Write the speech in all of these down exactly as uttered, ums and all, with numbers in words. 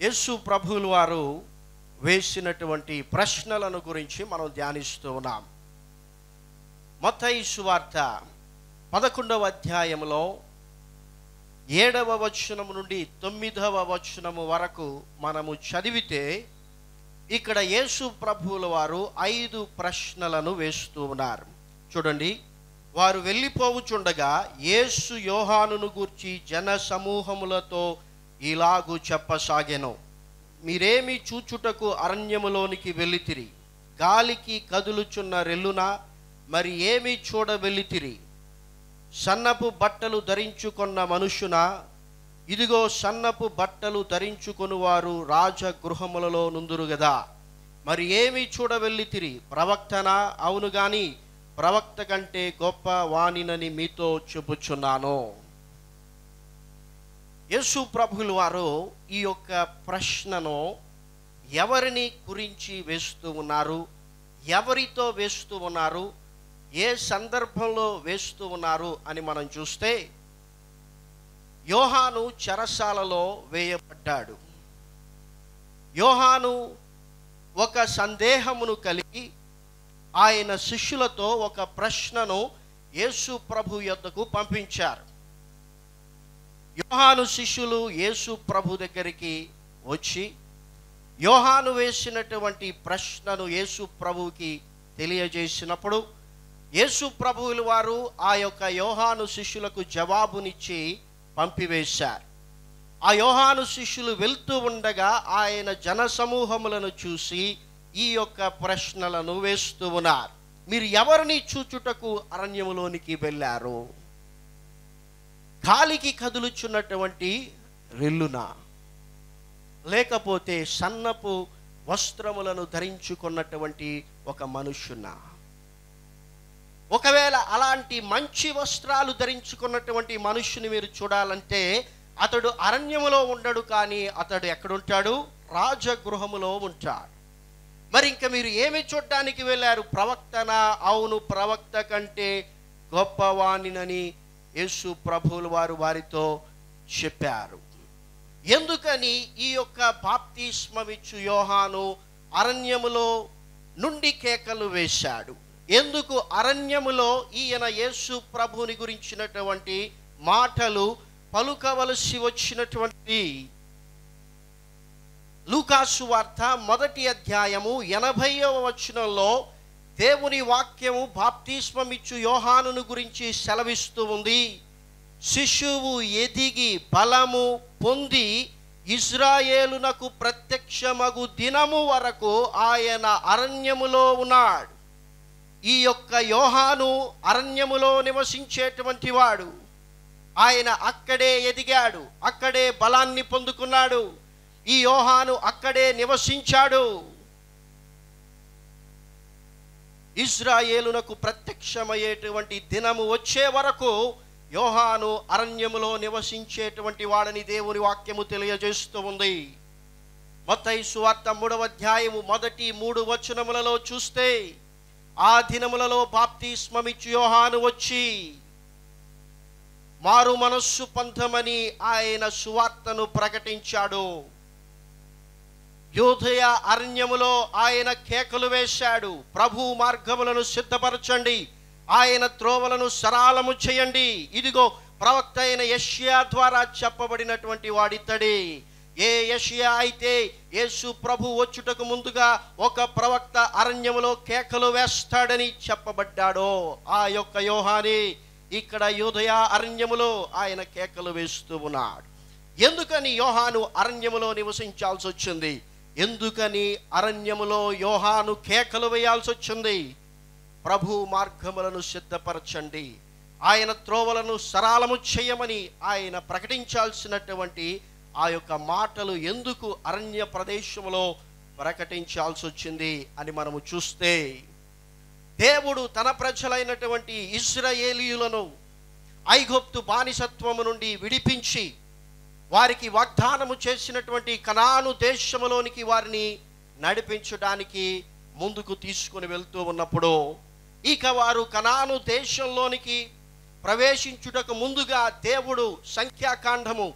యేసు ప్రభువుల వారు వేసినటువంటి ప్రశ్నలను గురించి మనం ధ్యానిస్తూ ఉన్నాం. మత్తయి సువార్త పదకొండవ అధ్యాయంలో ఏడవ వచనం నుండి తొమ్మిదవ వచనము వరకు మనము చదివితే ఇక్కడ యేసు ప్రభువుల వారు ఐదు ప్రశ్నలను వేస్తూ ఉన్నారు. చూడండి, వారు వెళ్ళిపోవుచుండగా యేసు యోహానును గూర్చి జన సమూహములతో ఇలాగు చెప్పసాగెను. మీరేమి చూచుటకు అరణ్యములోనికి వెళ్ళితిరి? గాలికి కదులుచున్న రెల్లునా? మరి ఏమి చూడ వెళ్ళితిరి? సన్నపు బట్టలు ధరించుకున్న మనుషునా? ఇదిగో సన్నపు బట్టలు ధరించుకొని వారు రాజగృహములలో నుందురు గదా. మరి ఏమి చూడ వెళ్ళితిరి? ప్రవక్తనా? అవును గాని ప్రవక్త కంటే గొప్ప వానినని మీతో చెప్పుచున్నాను. యేసు ప్రభువుల వారు ఈ యొక్క ప్రశ్నను ఎవరిని గురించి వేస్తూ ఉన్నారు, ఎవరితో వేస్తూ ఉన్నారు, ఏ సందర్భంలో వేస్తూ ఉన్నారు అని మనం చూస్తే, యోహాను చెరసాలలో వేయబడ్డాడు. యోహాను ఒక సందేహమును కలిగి ఆయన శిష్యులతో ఒక ప్రశ్నను యేసు ప్రభు యొద్దకు పంపించారు. యోహాను శిష్యులు యేసు ప్రభు దగ్గరికి వచ్చి యోహాను వేసినటువంటి ప్రశ్నను యేసు ప్రభువుకి తెలియజేసినప్పుడు యేసు ప్రభువుల వారు ఆ యొక్క యోహాను శిష్యులకు జవాబునిచ్చి పంపివేశారు. ఆ యోహాను శిష్యులు వెళ్తూ ఉండగా ఆయన జనసమూహములను చూసి ఈ యొక్క ప్రశ్నలను వేస్తూ ఉన్నారు. మీరు ఎవరిని చూచుటకు అరణ్యములోనికి వెళ్ళారు? గాలికి కదులుచున్నటువంటి రెల్లునా, లేకపోతే సన్నపు వస్త్రములను ధరించుకున్నటువంటి ఒక మనుష్యునా? ఒకవేళ అలాంటి మంచి వస్త్రాలు ధరించుకున్నటువంటి మనుష్యుని మీరు చూడాలంటే అతడు అరణ్యములో ఉండడు, కానీ అతడు ఎక్కడుంటాడు? రాజగృహములో ఉంటాడు. మరి ఇంకా మీరు ఏమి చూడడానికి వెళ్ళారు? ప్రవక్తనా? అవును, ప్రవక్త కంటే గొప్పవానినని యేసు ప్రభువుల వారు వారితో చెప్పారు. ఎందుకని ఈ యొక్క బాప్తిస్మమిచ్చు యోహాను అరణ్యములో నుండి కేకలు వేశాడు? ఎందుకు అరణ్యములో ఈయన యేసు ప్రభువుని గురించినటువంటి మాటలు పలుకవలసి వచ్చినటువంటి? లూకాసు వార్త మొదటి అధ్యాయము ఎనభైవ వచనంలో దేవుని వాక్యము బాప్తిస్మమిచ్చు యోహానును గురించి సెలవిస్తూ ఉంది. శిశువు ఎదిగి బలము పొంది ఇజ్రాయేలునకు ప్రత్యక్షమగు దినము వరకు ఆయన అరణ్యములో ఉన్నాడు. ఈ యొక్క యోహాను అరణ్యములో నివసించేటువంటి వాడు. ఆయన అక్కడే ఎదిగాడు, అక్కడే బలాన్ని పొందుకున్నాడు. ఈ యోహాను అక్కడే నివసించాడు. ఇజ్రాయేలునకు ప్రత్యక్షమయ్యేటువంటి దినము వచ్చే వరకు యోహాను అరణ్యములో నివసించేటువంటి వాడని దేవుని వాక్యము తెలియజేస్తూ ఉంది. మత్తయి సువార్త మూడవ అధ్యాయము మొదటి మూడు వచనములలో చూస్తే, ఆ దినములలో బాప్తిస్మమిచ్చు యోహాను వచ్చి మారు మనస్సు పొందమని ఆయన సువార్తను ప్రకటించాడు. యూదయ అరణ్యములో ఆయన కేకలు వేశాడు, ప్రభు మార్గములను సిద్ధపరచండి, ఆయన త్రోవలను సరళము చేయండి. ఇదిగో ప్రవక్త అయిన యెషయా ద్వారా చెప్పబడినటువంటి వాడితడే. ఏ యెషయా అయితే యేసు ప్రభు వచ్చుటకు ముందుగా ఒక ప్రవక్త అరణ్యములో కేకలు వేస్తాడని చెప్పబడ్డాడో, ఆ యొక్క యోహానే ఇక్కడ యూదయ అరణ్యములో ఆయన కేకలు వేస్తూ ఉన్నాడు. ఎందుకని యోహాను అరణ్యములో నివసించాల్సి వచ్చింది? ఎందుకని అరణ్యములో యోహాను కేకలు వేయాల్సి వచ్చింది? ప్రభు మార్గములను సిద్ధపరచండి, ఆయన త్రోవలను సరళము చేయమని ఆయన ప్రకటించాల్సినటువంటి ఆ యొక్క మాటలు ఎందుకు అరణ్య ప్రదేశంలో ప్రకటించాల్సి వచ్చింది అని మనము చూస్తే, దేవుడు తన ప్రజలైనటువంటి ఇశ్రాయేలీయులను ఐగుప్తు బానిసత్వము నుండి విడిపించి వారికి వాగ్దానము చేసినటువంటి కనాను దేశములోనికి వారిని నడిపించడానికి ముందుకు తీసుకుని వెళ్తూ ఉన్నప్పుడు, ఇక వారు కనాను దేశంలోనికి ప్రవేశించుటకు ముందుగా దేవుడు సంఖ్యాకాండము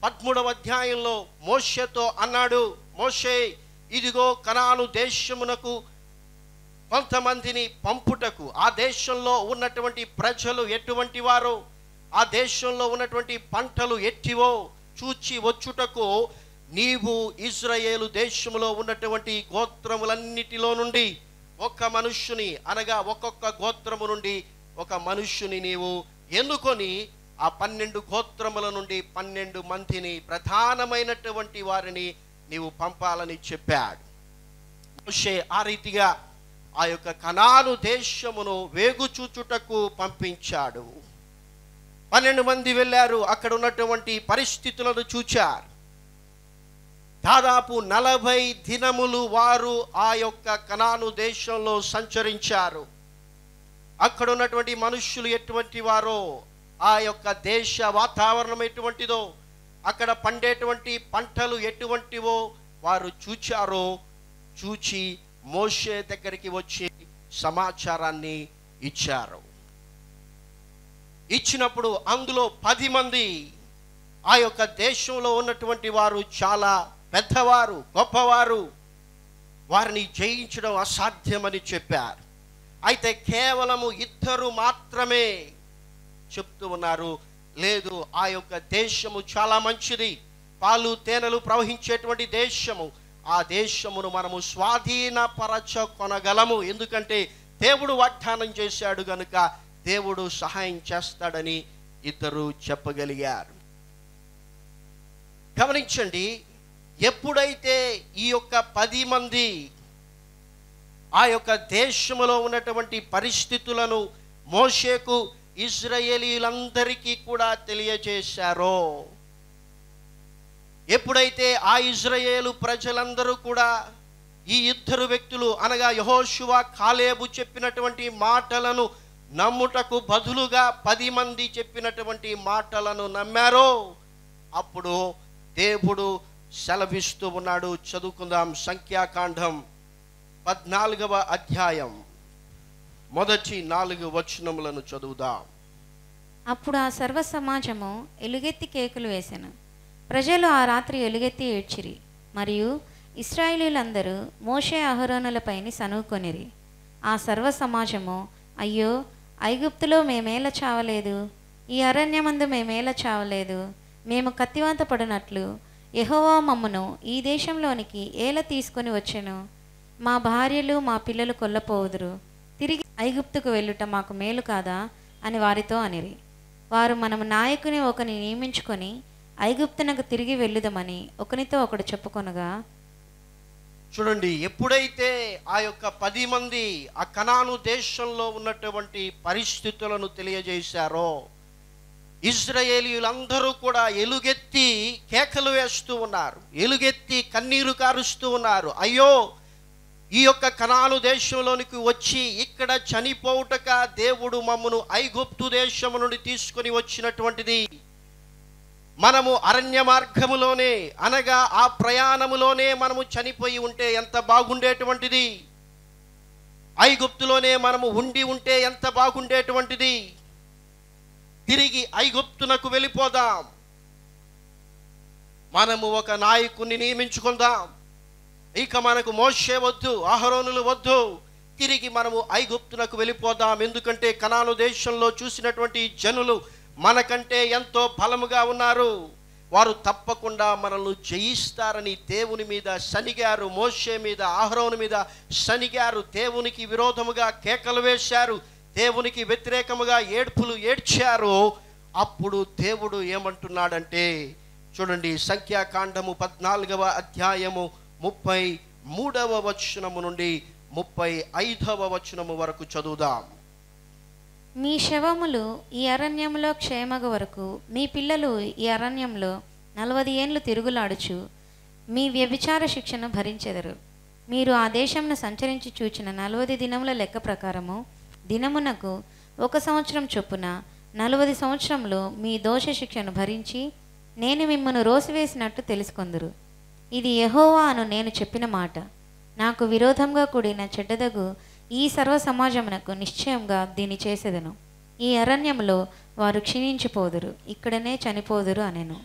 పదమూడవ అధ్యాయంలో మోషేతో అన్నాడు, మోషే, ఇదిగో కనాను దేశమునకు కొంతమందిని పంపుటకు, ఆ దేశంలో ఉన్నటువంటి ప్రజలు ఎటువంటి వారో, ఆ దేశంలో ఉన్నటువంటి పంటలు ఎట్టివో చూచి వచ్చుటకు నీవు ఇజ్రాయేలు దేశంలో ఉన్నటువంటి గోత్రములన్నిటిలో నుండి ఒక్క మనుష్యుని, అనగా ఒక్కొక్క గోత్రము నుండి ఒక మనుష్యుని నీవు ఎన్నుకొని ఆ పన్నెండు గోత్రముల నుండి పన్నెండు మందిని, ప్రధానమైనటువంటి వారిని నీవు పంపాలని చెప్పాడు. మోషే ఆ రీతిగా ఆ యొక్క కనాను దేశమును వేగుచూచుటకు పంపించాడు. పన్నెండు మంది వెళ్ళారు. అక్కడ ఉన్నటువంటి పరిస్థితులను చూచారు. దాదాపు నలభై దినములు వారు ఆ యొక్క కనాను దేశంలో సంచరించారు. అక్కడ ఉన్నటువంటి మనుష్యులు ఎటువంటి వారో, ఆ యొక్క దేశ వాతావరణం ఎటువంటిదో, అక్కడ పండేటువంటి పంటలు ఎటువంటివో వారు చూచారో. చూచి మోషే దగ్గరికి వచ్చి సమాచారాన్ని ఇచ్చారు. ఇచ్చినప్పుడు అందులో పది మంది ఆ యొక్క దేశంలో ఉన్నటువంటి వారు చాలా పెద్దవారు, గొప్పవారు, వారిని జయించడం అసాధ్యమని చెప్పారు. అయితే కేవలము ఇద్దరు మాత్రమే చెప్తూ ఉన్నారు, లేదు, ఆ యొక్క దేశము చాలా మంచిది, పాలు తేనెలు ప్రవహించేటువంటి దేశము, ఆ దేశమును మనము స్వాధీనపరచ కొనగలము, ఎందుకంటే దేవుడు వాగ్దానం చేశాడు గనుక దేవుడు సహాయం చేస్తాడని ఇద్దరు చెప్పగలిగారు. గమనించండి, ఎప్పుడైతే ఈ యొక్క పది మంది ఆ యొక్క దేశములో ఉన్నటువంటి పరిస్థితులను మోషేకు, ఇశ్రాయేలీయులందరికీ కూడా తెలియజేశారో, ఎప్పుడైతే ఆ ఇశ్రాయేలు ప్రజలందరూ కూడా ఈ ఇద్దరు వ్యక్తులు అనగా యెహోషువ, కాలేబు చెప్పినటువంటి మాటలను నమ్ముటకు బదులుగా పది మంది చెప్పినటువంటి మాటలను నమ్మారో, అప్పుడు దేవుడు సెలవిస్తూ ఉన్నాడు. చదువుకుందాం. సంఖ్యాకాండం పద్నాలుగవ అధ్యాయం మొదటి నాలుగు వచనములను చదువుదాం. అప్పుడు ఆ సర్వ సమాజము ఎలుగెత్తి కేకులు వేసెను. ప్రజలు ఆ రాత్రి ఎలుగెత్తి ఏడ్చిరి. మరియు ఇశ్రాయేలీయులందరూ మోషే అహరోనులపైని సనుకొనిరి. ఆ సర్వ సమాజము, అయ్యో, ఐగుప్తులో మేమేలా చావలేదు, ఈ అరణ్యమందు మేమేలా చావలేదు, మేము కత్తివాత పడినట్లు యెహోవా మమ్మను ఈ దేశంలోనికి ఏల తీసుకొని వచ్చెను, మా భార్యలు మా పిల్లలు కొల్లపోవుదురు, తిరిగి ఐగుప్తుకు వెళ్ళుట మాకు మేలు కాదా అని వారితో అనిరి. వారు, మనము నాయకుని ఒకని నియమించుకొని ఐగుప్తునకు తిరిగి వెళ్ళుదమని ఒకనితో ఒకడు చెప్పుకొనగా. చూడండి, ఎప్పుడైతే ఆ యొక్క పది మంది ఆ కనాను దేశంలో ఉన్నటువంటి పరిస్థితులను తెలియజేశారో, ఇశ్రాయేలీయులందరూ కూడా ఎలుగెత్తి కేకలు వేస్తూ ఉన్నారు, ఎలుగెత్తి కన్నీరు కారుస్తూ ఉన్నారు. అయ్యో, ఈ యొక్క కనాను దేశంలోనికి వచ్చి ఇక్కడ చనిపోవుటక దేవుడు మమ్మను ఐగుప్తు దేశము నుండి తీసుకొని వచ్చినటువంటిది. మనము అరణ్య మార్గములోనే, అనగా ఆ ప్రయాణములోనే మనము చనిపోయి ఉంటే ఎంత బాగుండేటువంటిది, ఐగుప్తులోనే మనము ఉండి ఉంటే ఎంత బాగుండేటువంటిది. తిరిగి ఐగుప్తునకు వెళ్ళిపోదాం, మనము ఒక నాయకుని నియమించుకుందాం, ఇక మనకు మోషే వద్దు, అహరోనులు వద్దు, తిరిగి మనము ఐగుప్తునకు వెళ్ళిపోదాం. ఎందుకంటే కనాను దేశంలో చూసినటువంటి జనులు మనకంటే ఎంతో బలముగా ఉన్నారు, వారు తప్పకుండా మనల్ని జయిస్తారని దేవుని మీద సనిగారు, మోషే మీద, అహరోను మీద సనిగారు, దేవునికి విరోధముగా కేకలు వేశారు, దేవునికి వ్యతిరేకముగా ఏడ్పులు ఏడ్చారు. అప్పుడు దేవుడు ఏమంటున్నాడంటే, చూడండి, సంఖ్యాకాండము పద్నాలుగవ అధ్యాయము ముప్పై మూడవ వచనము నుండి ముప్పై ఐదవ వచనము వరకు చదువుదాం. మీ శవములు ఈ అరణ్యంలో క్షేమగ వరకు, మీ పిల్లలు ఈ అరణ్యంలో నలభై ఏండ్లు తిరుగులాడుచు మీ వ్యభిచార శిక్షను భరించెదరు. మీరు ఆ దేశంను సంచరించి చూచిన నలభై దినముల లెక్క ప్రకారము దినమునకు ఒక సంవత్సరం చొప్పున నలభై సంవత్సరంలో మీ దోష శిక్షను భరించి నేను మిమ్మను రోసివేసినట్టు తెలుసుకొందురు. ఇది యెహోవా అను నేను చెప్పిన మాట. నాకు విరోధంగా కూడిన చెడ్డదగు ఈ సర్వ సమాజమునకు నిశ్చయంగా దీన్ని చేసేదను. ఈ అరణ్యంలో వారు క్షీణించిపోదురు, ఇక్కడనే చనిపోదురు అనెను.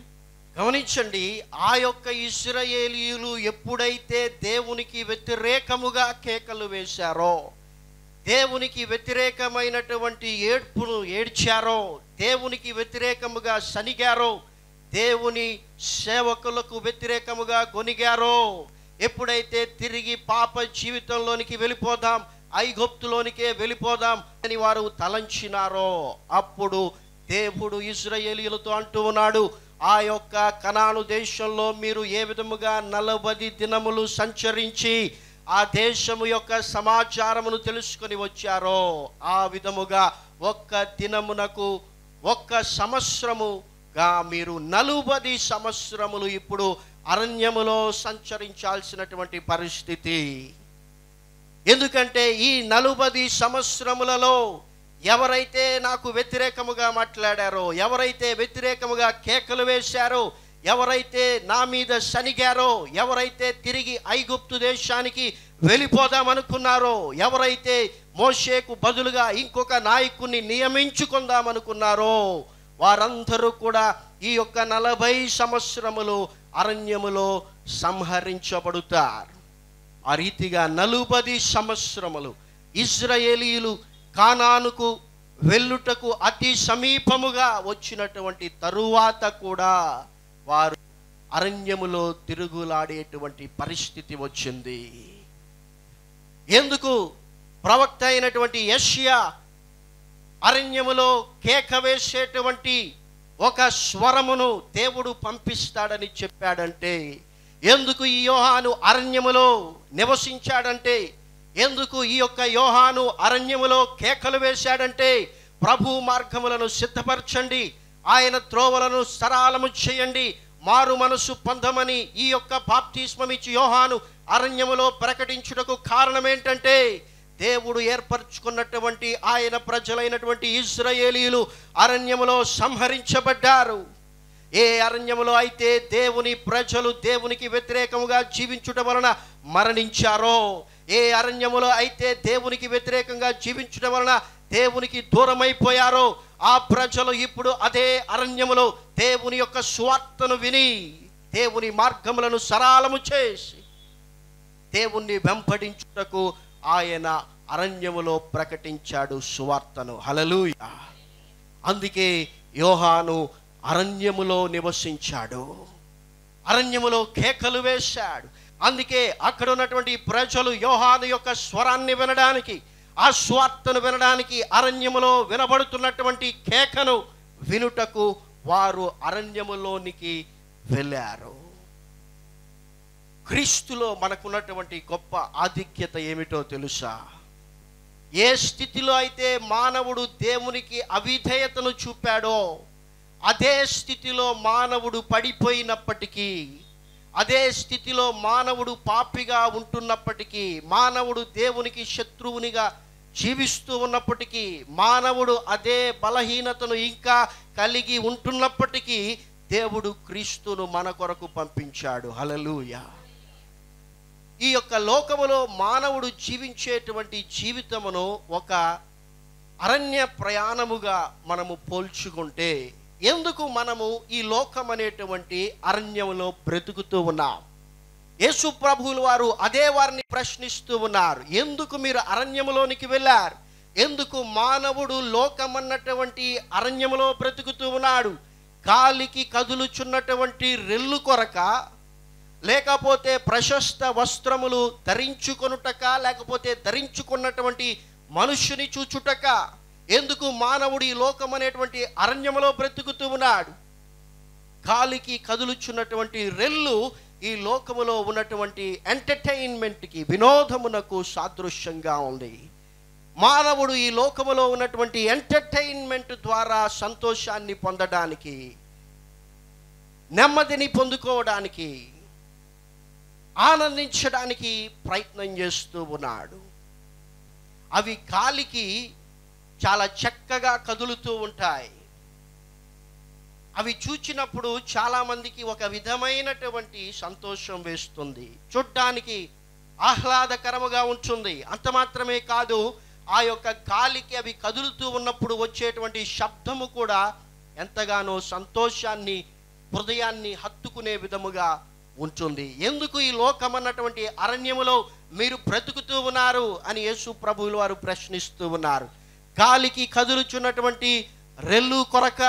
గమనించండి, ఆ యొక్క ఇశ్రాయేలీయులు ఎప్పుడైతే దేవునికి వ్యతిరేకముగా కేకలు వేశారో, దేవునికి వ్యతిరేకమైనటువంటి ఏడ్పును ఏడ్చారో, దేవునికి వ్యతిరేకముగా సనిగారో, దేవుని సేవకులకు వ్యతిరేకముగా గొనిగారో, ఎప్పుడైతే తిరిగి పాప జీవితంలోనికి వెళ్ళిపోదాం, ఐగుప్తులోనికే వెళ్ళిపోదాం అని వారు తలంచినారో, అప్పుడు దేవుడు ఇశ్రాయేలీయులతో అంటూ ఉన్నాడు, ఆ యొక్క కనాను దేశంలో మీరు ఏ విధముగా నలభై దినములు సంచరించి ఆ దేశము యొక్క సమాచారమును తెలుసుకొని వచ్చారో, ఆ విధముగా ఒక్క దినమునకు ఒక్క సంవత్సరముగా మీరు నలుబది సంవత్సరములు ఇప్పుడు అరణ్యములో సంచరించాల్సినటువంటి పరిస్థితి. ఎందుకంటే ఈ నలుబది సంవత్సరములలో ఎవరైతే నాకు వ్యతిరేకముగా మాట్లాడారో, ఎవరైతే వ్యతిరేకముగా కేకలు వేశారో, ఎవరైతే నా మీద సనిగారో, ఎవరైతే తిరిగి ఐగుప్తు దేశానికి వెళ్ళిపోదామనుకున్నారో, ఎవరైతే మోషేకు బదులుగా ఇంకొక నాయకుడిని నియమించుకుందామనుకున్నారో, వారందరూ కూడా ఈ యొక్క నలభై సంవత్సరములు అరణ్యములో సంహరించబడుతారు. ఆ రీతిగా నలుబది సంవత్సరములు ఇశ్రాయేలీయులు కానానుకు వెళ్ళుటకు అతి సమీపముగా వచ్చినటువంటి తరువాత కూడా వారు అరణ్యములో తిరుగులాడేటువంటి పరిస్థితి వచ్చింది. ఎందుకు? ప్రవక్త అయినటువంటి యెషయా అరణ్యములో కేక వేసేటువంటి ఒక స్వరమును దేవుడు పంపిస్తాడని చెప్పాడంటే, ఎందుకు ఈ యోహాను అరణ్యములో నివసించాడంటే, ఎందుకు ఈ యొక్క యోహాను అరణ్యములో కేకలు వేశాడంటే, ప్రభు మార్గములను సిద్ధపరచండి, ఆయన త్రోవలను సరళము చేయండి, మారు మనసు పొందమని ఈ యొక్క బాప్తిస్మమిచ్చి యోహాను అరణ్యములో ప్రకటించుటకు కారణం ఏంటంటే, దేవుడు ఏర్పరచుకున్నటువంటి ఆయన ప్రజలైనటువంటి ఇశ్రాయేలీయులు అరణ్యములో సంహరించబడ్డారు. ఏ అరణ్యములో అయితే దేవుని ప్రజలు దేవునికి వ్యతిరేకముగా జీవించుట వలన మరణించారో, ఏ అరణ్యములో అయితే దేవునికి వ్యతిరేకంగా జీవించడం వలన దేవునికి దూరమైపోయారో, ఆ ప్రజలు ఇప్పుడు అదే అరణ్యములో దేవుని యొక్క సువార్తను విని దేవుని మార్గములను సరళము చేసి దేవుణ్ణి వెంబడించుటకు ఆయన అరణ్యములో ప్రకటించాడు సువార్తను. హల్లెలూయా. అందుకే యోహాను అరణ్యములో నివసించాడు, అరణ్యములో కేకలు వేశాడు. అందుకే అక్కడ ఉన్నటువంటి ప్రజలు యోహాను యొక్క స్వరాన్ని వినడానికి, ఆ స్వార్థను వినడానికి అరణ్యములో వినబడుతున్నటువంటి కేకను వినుటకు వారు అరణ్యములోనికి వెళ్ళారు. క్రీస్తులో మనకున్నటువంటి గొప్ప ఆధిక్యత ఏమిటో తెలుసా? ఏ స్థితిలో అయితే మానవుడు దేవునికి అవిధేయతను చూపాడో, అదే స్థితిలో మానవుడు పడిపోయినప్పటికీ, అదే స్థితిలో మానవుడు పాపిగా ఉంటున్నప్పటికీ, మానవుడు దేవునికి శత్రువునిగా జీవిస్తూ ఉన్నప్పటికీ, మానవుడు అదే బలహీనతను ఇంకా కలిగి ఉంటున్నప్పటికీ దేవుడు క్రీస్తును మన కొరకు పంపించాడు. హల్లెలూయా. ఈ యొక్క లోకములో మానవుడు జీవించేటువంటి జీవితమును ఒక అరణ్య ప్రయాణముగా మనము పోల్చుకుంటే, ఎందుకు మనము ఈ లోకం అనేటువంటి అరణ్యములో బ్రతుకుతూ ఉన్నాం? యేసు ప్రభువులు వారు అదే వారిని ప్రశ్నిస్తూ ఉన్నారు. ఎందుకు మీరు అరణ్యములోనికి వెళ్ళారు? ఎందుకు మానవుడు లోకమన్నటువంటి అరణ్యములో బ్రతుకుతూ ఉన్నాడు? గాలికి కదులుచున్నటువంటి రెల్లు కొరక, లేకపోతే ప్రశస్త వస్త్రములు ధరించుకొనుటక, లేకపోతే ధరించుకున్నటువంటి మనుష్యుని చూచుటక? ఎందుకు మానవుడు ఈ లోకం అనేటువంటి అరణ్యములో బ్రతుకుతూ ఉన్నాడు? గాలికి కదులుచున్నటువంటి రెల్లు ఈ లోకములో ఉన్నటువంటి ఎంటర్టైన్మెంట్కి, వినోదమునకు సాదృశ్యంగా ఉంది. మానవుడు ఈ లోకములో ఉన్నటువంటి ఎంటర్టైన్మెంట్ ద్వారా సంతోషాన్ని పొందడానికి, నెమ్మదిని పొందుకోవడానికి, ఆనందించడానికి ప్రయత్నం చేస్తూ ఉన్నాడు. అవి గాలికి చాలా చక్కగా కదులుతూ ఉంటాయి. అవి చూచినప్పుడు చాలామందికి ఒక విధమైనటువంటి సంతోషం వేస్తుంది, చూడ్డానికి ఆహ్లాదకరముగా ఉంటుంది. అంత మాత్రమే కాదు, ఆ యొక్క గాలికి అవి కదులుతూ ఉన్నప్పుడు వచ్చేటువంటి శబ్దము కూడా ఎంతగానో సంతోషాన్ని హృదయాన్ని హత్తుకునే విధముగా ఉంటుంది. ఎందుకు ఈ లోకం అన్నటువంటి అరణ్యములో మీరు బ్రతుకుతూ ఉన్నారు అని యేసు ప్రభువులు వారు ప్రశ్నిస్తూ ఉన్నారు. గాలికి కదులుచున్నటువంటి రెల్లు కొరక,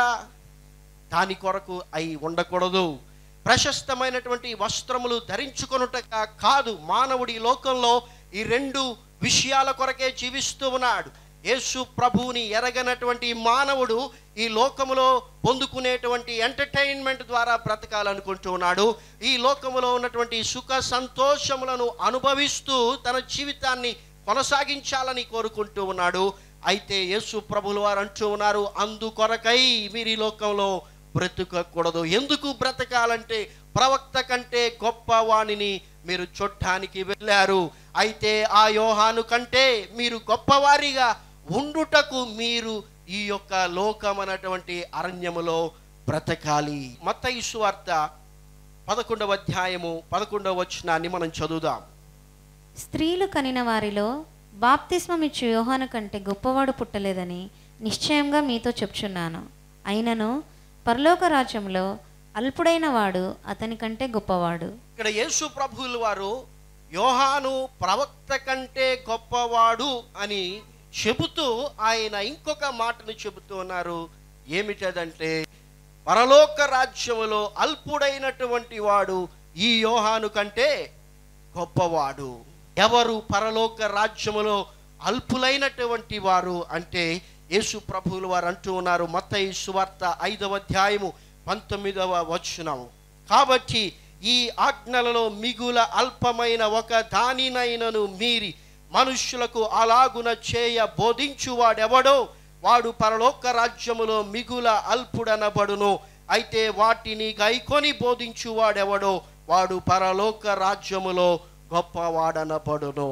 దాని కొరకు అయి ఉండకూడదు. ప్రశస్తమైనటువంటి వస్త్రములు ధరించుకొనుటక కాదు. మానవుడి లోకంలో ఈ రెండు విషయాల కొరకే జీవిస్తూ ఉన్నాడు. యేసు ప్రభువుని ఎరగనటువంటి మానవుడు ఈ లోకములో పొందుకునేటువంటి ఎంటర్టైన్మెంట్ ద్వారా బ్రతకాలనుకుంటూ ఉన్నాడు. ఈ లోకములో ఉన్నటువంటి సుఖ సంతోషములను అనుభవిస్తూ తన జీవితాన్ని కొనసాగించాలని కోరుకుంటూ ఉన్నాడు. అయితే యేసు ప్రభువుల వారు అంటూ ఉన్నారు, అందుకొరకై మీరు ఈ లోకంలో బ్రతకకూడదు. ఎందుకు బ్రతకాలంటే ప్రవక్త కంటే గొప్పవాణిని మీరు చూడటానికి వెళ్ళారు. అయితే ఆ యోహాను కంటే మీరు గొప్పవారిగా ఉండుటకు మీరు ఈ యొక్క లోకమనటువంటి అరణ్యములో బ్రతకాలి. మత్తయి సువార్త పదకొండవ అధ్యాయము పదకొండవ వచనాన్ని మనం చదువుదాం. స్త్రీలు కనిన వారిలో బాప్తిస్మమిచ్చు యోహాను కంటే గొప్పవాడు పుట్టలేదని నిశ్చయంగా మీతో చెప్చున్నాను. అయినను పరలోక రాజ్యంలో అల్పుడైన వాడు అతని కంటే గొప్పవాడు. ఇక్కడ యేసు ప్రభువుల వారు యోహాను ప్రవక్త కంటే గొప్పవాడు అని చెబుతూ ఆయన ఇంకొక మాటను చెబుతూ ఉన్నారు. ఏమిటదంటే, పరలోక రాజ్యములో అల్పుడైనటువంటి వాడు ఈ యోహాను కంటే గొప్పవాడు. ఎవరు పరలోక రాజ్యములో అల్పులైనటువంటి వారు అంటే యేసు ప్రభువుల వారు అంటూ ఉన్నారు. మత్తయి సువార్త ఐదవ అధ్యాయము పంతొమ్మిదవ వచనం. కాబట్టి ఈ ఆజ్ఞలలో మిగుల అల్పమైన ఒక దానినైనను మీరి మనుష్యులకు అలాగున చేయ బోధించువాడెవడో వాడు పరలోక రాజ్యములో మిగుల అల్పుడనబడును. అయితే వాటిని గైకొని బోధించువాడెవడో వాడు పరలోక రాజ్యములో గొప్పవాడనబడును.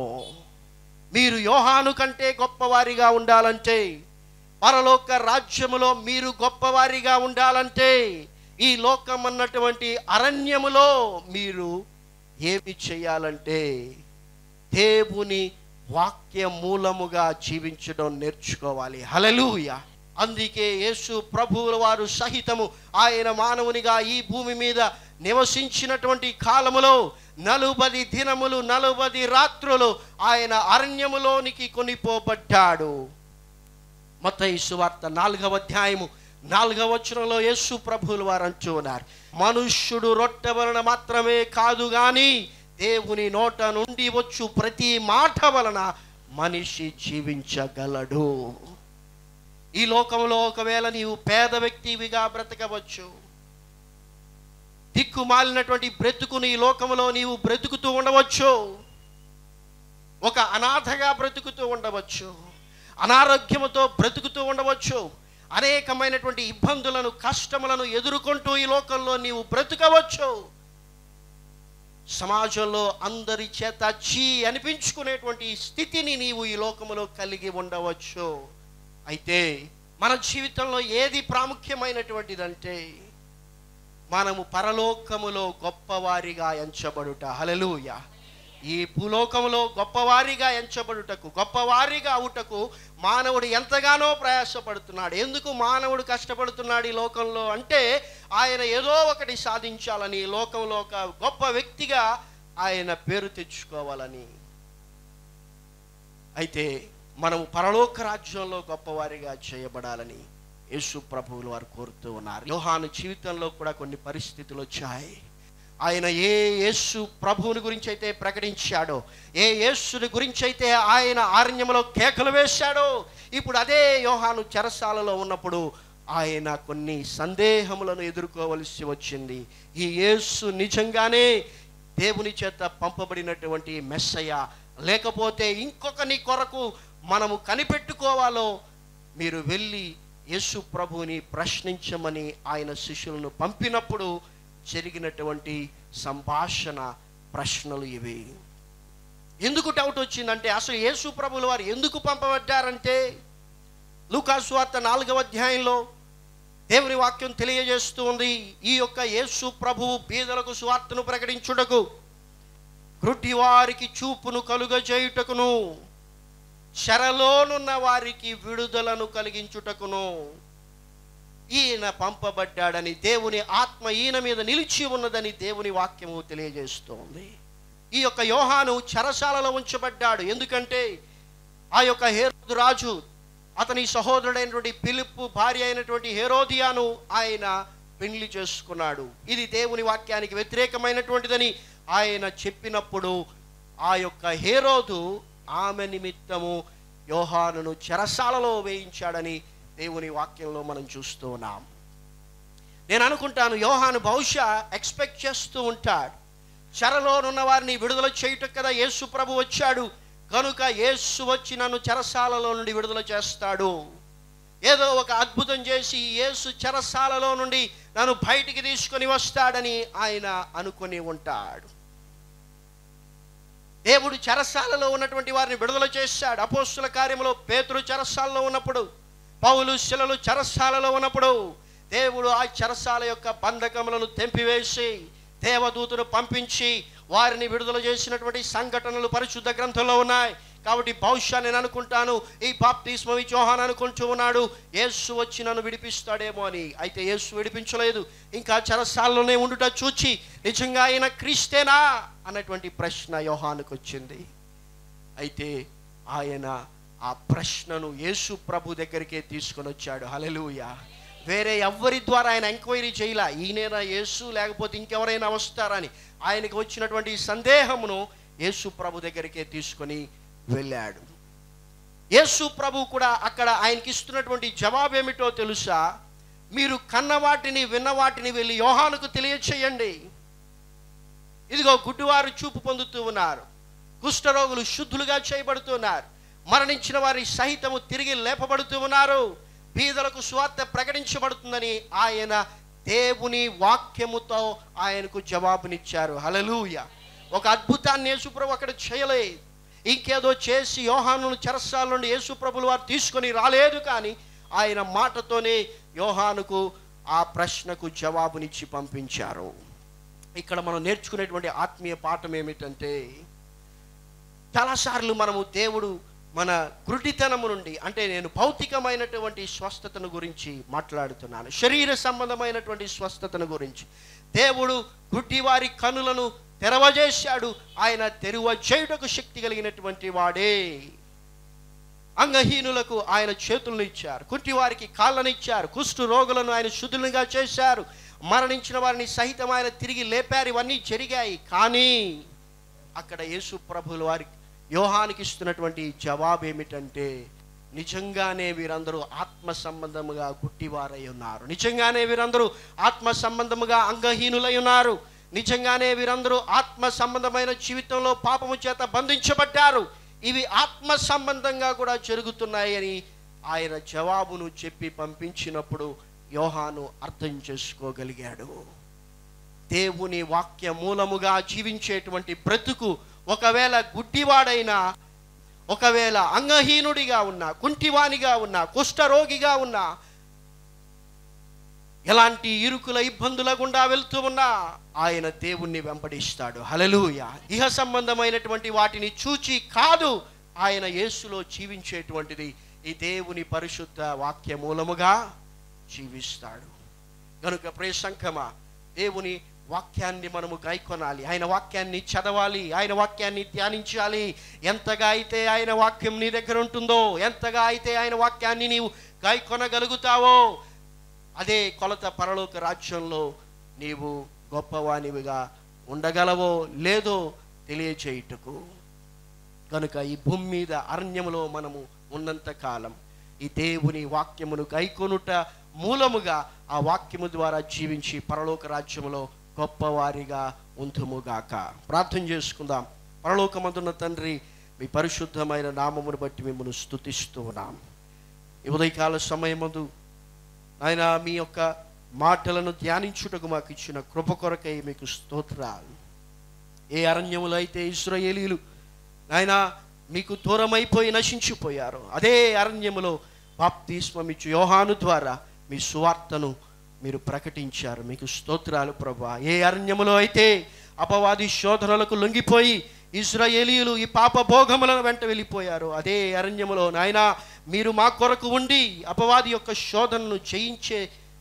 మీరు యోహాను కంటే గొప్పవారిగా ఉండాలంటే, పరలోక రాజ్యములో మీరు గొప్పవారిగా ఉండాలంటే, ఈ లోకం అన్నటువంటి అరణ్యములో మీరు ఏమి చేయాలంటే దేవుని వాక్య మూలముగా జీవించడం నేర్చుకోవాలి. హల్లెలూయా. అందుకే యేసు ప్రభువుల వారు సహితము ఆయన మానవునిగా ఈ భూమి మీద నివసించినటువంటి కాలములో నలుబది దినములు నలుబది రాత్రులు ఆయన అరణ్యములోనికి కొనిపోబడ్డాడు. మత్తయి సువార్త నాలుగవ అధ్యాయము నాలుగవ వచనంలో యేసు ప్రభువుల వారు అంటూ ఉన్నారు, మనుష్యుడు రొట్టె వలన మాత్రమే కాదు గాని దేవుని నోట నుండి వచ్చు ప్రతి మాట వలన మనిషి జీవించగలడు. ఈ లోకంలో ఒకవేళ నీవు పేద వ్యక్తివిగా బ్రతకవచ్చు, దిక్కుమాలినటువంటి బ్రతుకుని ఈ లోకంలో నీవు బ్రతుకుతూ ఉండవచ్చు, ఒక అనాథగా బ్రతుకుతూ ఉండవచ్చు, అనారోగ్యముతో బ్రతుకుతూ ఉండవచ్చు, అనేకమైనటువంటి ఇబ్బందులను కష్టములను ఎదుర్కొంటూ ఈ లోకంలో నీవు బ్రతుకవచ్చు. సమాజంలో అందరి చేత చీ అనిపించుకునేటువంటి స్థితిని నీవు ఈ లోకములో కలిగి ఉండవచ్చు. అయితే మన జీవితంలో ఏది ప్రాముఖ్యమైనటువంటిదంటే మనము పరలోకములో గొప్పవారిగా ఎంచబడుట. హల్లెలూయా. ఈ భూలోకములో గొప్పవారిగా ఎంచబడుటకు, గొప్పవారిగా అవుటకు మానవుడు ఎంతగానో ప్రయాసపడుతున్నాడు. ఎందుకు మానవుడు కష్టపడుతున్నాడు ఈ లోకంలో అంటే, ఆయన ఏదో ఒకటి సాధించాలని, ఈ లోకంలో ఒక గొప్ప వ్యక్తిగా ఆయన పేరు తెచ్చుకోవాలని. అయితే మనము పరలోక రాజ్యంలో గొప్పవారిగా చేయబడాలని యేసు ప్రభువులు వారు కోరుతూ ఉన్నారు. యోహాను జీవితంలో కూడా కొన్ని పరిస్థితులు వచ్చాయి. ఆయన ఏ యేసు ప్రభువుని గురించి అయితే ప్రకటించాడో, ఏ యేసుని గురించి అయితే ఆయన అరణ్యములో కేకలు వేశాడో, ఇప్పుడు అదే యోహాను చెరసాలలో ఉన్నప్పుడు ఆయన కొన్ని సందేహములను ఎదుర్కోవలసి వచ్చింది. ఈ యేసు నిజంగానే దేవుని చేత పంపబడినటువంటి మెస్సయ్య, లేకపోతే ఇంకొకని కొరకు మనము కనిపెట్టుకోవాలో, మీరు వెళ్ళి యేసు ప్రభువుని ప్రశ్నించమని ఆయన శిష్యులను పంపినప్పుడు జరిగినటువంటి సంభాషణ ప్రశ్నలు ఇవి. ఎందుకు డౌట్ వచ్చిందంటే, అసలు యేసు ప్రభువుల వారు ఎందుకు పంపబడ్డారంటే, లూకా సువార్త నాలుగవ అధ్యాయంలో దేవుని వాక్యం తెలియజేస్తూ ఉంది, ఈ యొక్క యేసు ప్రభువు బీదలకు సువార్తను ప్రకటించుటకు, గ్రుడ్డి వారికి చూపును కలుగజేయుటకును, చెరలోనున్న వారికి విడుదలను కలిగించుటకును, ఈయన పంపబడ్డాడని, దేవుని ఆత్మ ఈయన మీద నిలిచి ఉన్నదని దేవుని వాక్యము తెలియజేస్తోంది. ఈ యొక్క యోహాను చెరసాలలో ఉంచబడ్డాడు. ఎందుకంటే ఆ యొక్క హేరోదు రాజు అతని సహోదరుడైనటువంటి ఫిలిప్పు భార్య అయినటువంటి హేరోదియాను ఆయన పెళ్లి చేసుకున్నాడు. ఇది దేవుని వాక్యానికి వ్యతిరేకమైనటువంటిదని ఆయన చెప్పినప్పుడు ఆ యొక్క హేరోదు ఆమె నిమిత్తము యోహానును చెరసాలలో వేయించాడని దేవుని వాక్యంలో మనం చూస్తూ ఉన్నాం. నేను అనుకుంటాను యోహాను బహుశా ఎక్స్పెక్ట్ చేస్తూ ఉంటాడు, చెరలోనున్న వారిని విడుదల చేయుటకు కదా యేసు ప్రభు వచ్చాడు, కనుక యేసు వచ్చి నన్ను చెరసాలలో నుండి విడుదల చేస్తాడు, ఏదో ఒక అద్భుతం చేసి యేసు చెరసాలలో నుండి నన్ను బయటికి తీసుకొని వస్తాడని ఆయన అనుకొని ఉంటాడు. దేవుడు చెరసాలలో ఉన్నటువంటి వారిని విడుదల చేశాడు. అపోస్తుల కార్యములో పేతురు చెరసాలలో ఉన్నప్పుడు, పౌలు శిలలు చెరసాలలో ఉన్నప్పుడు దేవుడు ఆ చెరసాల యొక్క బంధకములను తెంపివేసి దేవదూతను పంపించి వారిని విడుదల చేసినటువంటి సంఘటనలు పరిశుద్ధ గ్రంథంలో ఉన్నాయి. కాబట్టి బహుశా నేను అనుకుంటాను ఈ బాప్తిస్మం ఇచ్చి యోహాను అనుకుంటూ ఉన్నాడు, యేసు వచ్చి నన్ను విడిపిస్తాడేమో అని. అయితే యేసు విడిపించలేదు, ఇంకా చెరసాలలోనే ఉండుట చూచి నిజంగా ఆయన క్రీస్తేనా అన్నటువంటి ప్రశ్న యోహానుకు వచ్చింది. అయితే ఆయన ఆ ప్రశ్నను యేసు ప్రభు దగ్గరికే తీసుకొని వచ్చాడు. హల్లెలూయా. వేరే ఎవ్వరి ద్వారా ఆయన ఎంక్వైరీ చేయలా, ఈయనైనా యేసు లేకపోతే ఇంకెవరైనా వస్తారని. ఆయనకు వచ్చినటువంటి సందేహమును యేసు ప్రభు దగ్గరికే తీసుకొని వెళ్ళాడు. యేసు ప్రభు కూడా అక్కడ ఆయనకి ఇస్తున్నటువంటి జవాబు ఏమిటో తెలుసా? మీరు కన్నవాటిని విన్నవాటిని వెళ్ళి యోహానుకు తెలియచేయండి. ఇదిగో గుడ్డివారు చూపు పొందుతూ ఉన్నారు, కుష్ఠరోగులు శుద్ధులుగా చేయబడుతున్నారు, మరణించిన వారి సహితము తిరిగి లేపబడుతూ ఉన్నారు, బీదలకు సువార్త ప్రకటించబడుతుందని ఆయన దేవుని వాక్యముతో ఆయనకు జవాబునిచ్చారు. హల్లెలూయా. ఒక అద్భుతాన్ని యేసుప్రభు అక్కడ చేయలేదు, ఇంకేదో చేసి యోహానును చెరసాల నుండి యేసుప్రభులు వారు తీసుకొని రాలేదు, కానీ ఆయన మాటతోనే యోహానుకు ఆ ప్రశ్నకు జవాబునిచ్చి పంపించారు. ఇక్కడ మనం నేర్చుకునేటువంటి ఆత్మీయ పాఠం ఏమిటంటే, చాలాసార్లు మనము దేవుడు మన గురుడితనము నుండి, అంటే నేను భౌతికమైనటువంటి స్వస్థతను గురించి మాట్లాడుతున్నాను, శరీర సంబంధమైనటువంటి స్వస్థతను గురించి. దేవుడు గుడ్డివారి కనులను తెరవజేశాడు, ఆయన తెరువ చేయుటకు శక్తి కలిగినటువంటి వాడే. అంగహీనులకు ఆయన చేతులను ఇచ్చారు, కుంటివారికి కాళ్ళను ఇచ్చారు, కుష్టు రోగులను ఆయన శుద్ధులుగా చేశారు, మరణించిన వారిని సహితం ఆయన తిరిగి లేపారు. ఇవన్నీ జరిగాయి. కానీ అక్కడ యేసు ప్రభువుల వారికి యోహానికి ఇస్తున్నటువంటి జవాబు ఏమిటంటే, నిజంగానే వీరందరూ ఆత్మ సంబంధముగా గుడ్డివారై ఉన్నారు, నిజంగానే వీరందరూ ఆత్మ సంబంధముగా అంగహీనులై ఉన్నారు, నిజంగానే వీరందరూ ఆత్మ సంబంధమైన జీవితంలో పాపము చేత బంధించబడ్డారు, ఇవి ఆత్మ సంబంధంగా కూడా జరుగుతున్నాయి అని ఆయన జవాబును చెప్పి పంపించినప్పుడు యోహాను అర్థం చేసుకోగలిగాడు. దేవుని వాక్య మూలముగా జీవించేటువంటి బ్రతుకు ఒకవేళ గుడ్డివాడైనా, ఒకవేళ అంగహీనుడిగా ఉన్నా, కుంటివానిగా ఉన్నా, కుష్ఠరోగిగా ఉన్నా, ఎలాంటి ఇరుకుల ఇబ్బందుల గుండా వెళ్తూ ఉన్నా ఆయన దేవుణ్ణి వెంబడిస్తాడు. హల్లెలూయా. ఇహ సంబంధమైనటువంటి వాటిని చూచి కాదు ఆయన యేసులో జీవించేటువంటిది, ఈ దేవుని పరిశుద్ధ వాక్య మూలముగా జీవిస్తాడు. కనుక ప్రియ సంఘమా, దేవుని వాక్యాన్ని మనము గైకొనాలి, ఆయన వాక్యాన్ని చదవాలి, ఆయన వాక్యాన్ని ధ్యానించాలి. ఎంతగా అయితే ఆయన వాక్యం నీ దగ్గర ఉంటుందో, ఎంతగా అయితే ఆయన వాక్యాన్ని నీవు గైకొనగలుగుతావో, అదే కొలత పరలోక రాజ్యంలో నీవు గొప్పవానివిగా ఉండగలవో లేదో తెలియచేయుటకు. కనుక ఈ భూమి మీద అరణ్యములో మనము ఉన్నంతకాలం ఈ దేవుని వాక్యమును గైకొనుట మూలముగా ఆ వాక్యము ద్వారా జీవించి పరలోక రాజ్యములో గొప్పవారిగా ఉంతుముగాక. ప్రార్థన చేసుకుందాం. పరలోకమందున్న తండ్రి, మీ పరిశుద్ధమైన నామమును బట్టి మిమ్మల్ని స్తుతిస్తూ ఉన్నాం. ఈ ఉదయకాల సమయమందు ఆయన మీ యొక్క మాటలను ధ్యానించుటకు మాకు ఇచ్చిన కృప కొరకై మీకు స్తోత్రాలు. ఏ అరణ్యములో అయితే ఇశ్రాయేలీయులు ఆయన మీకు దూరమైపోయి నశించిపోయారు, అదే అరణ్యములో బాప్తిస్మమిచ్చు యోహాను ద్వారా మీ సువార్తను మీరు ప్రకటించారు. మీకు స్తోత్రాలు ప్రభువా. ఏ అరణ్యములో అయితే అపవాది శోధనలకు లొంగిపోయి ఇశ్రాయేలీయులు ఈ పాప భోగములను వెంట వెళ్ళిపోయారు, అదే అరణ్యములో నాయనా మీరు మా కొరకు ఉండి అపవాది యొక్క శోధనను జయించే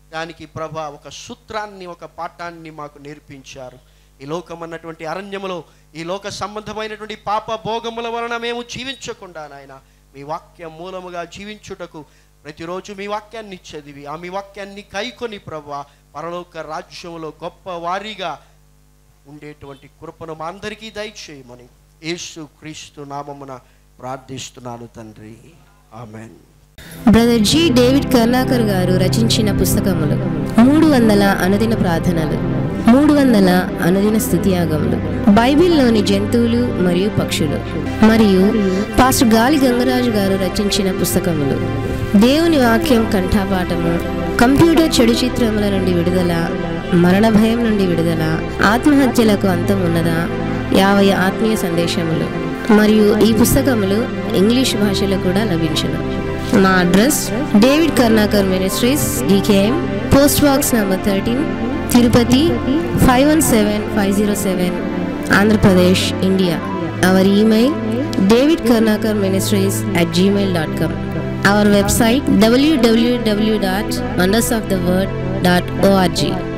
దానికి ప్రభా ఒక సూత్రాన్ని, ఒక పాఠాన్ని మాకు నేర్పించారు. ఈ లోకం అన్నటువంటి అరణ్యములో ఈ లోక సంబంధమైనటువంటి పాప భోగముల వలన మేము జీవించకుండా నాయన మీ వాక్యం మూలముగా జీవించుటకు ప్రతిరోజు మీ వాక్యాన్ని చదివి ఆ మీ వాక్యాన్ని కైకొని ప్రభా పరలోక రాజ్యములో గొప్ప వారిగా ఉండేటువంటి కృపను మా అందరికీ దయచేయమని యేసు క్రీస్తు నామమున ప్రార్థిస్తున్నాను తండ్రి, amen. Brother G David Karnakar గారు రచించిన పుస్తకములు: మూడు వందల అనుదిన ప్రార్థనలు, మూడు వందల అనుదిన స్తుతియాగములు, బైబిల్లోని జంతువులు మరియు పక్షులు, మరియు పాస్టర్ గాలి గంగరాజు గారు రచించిన పుస్తకములు: దేవుని వాక్యం కంఠపాఠము, కంప్యూటర్ చెడు చిత్రముల నుండి విడుదల, మరణ భయం నుండి విడుదల, ఆత్మహత్యలకు అంతం ఉన్నదా, యాభై ఆత్మీయ సందేశములు. మరియు ఈ పుస్తకములు ఇంగ్లీష్ భాషలో కూడా లభించును. మా address David Karnakar ministries, DKM, post box number thirteen, Tirupati five one seven five zero seven, Andhra Pradesh, India. Our email david karnakar ministries at gmail dot com. Our website w w w dot wonders of the word dot org.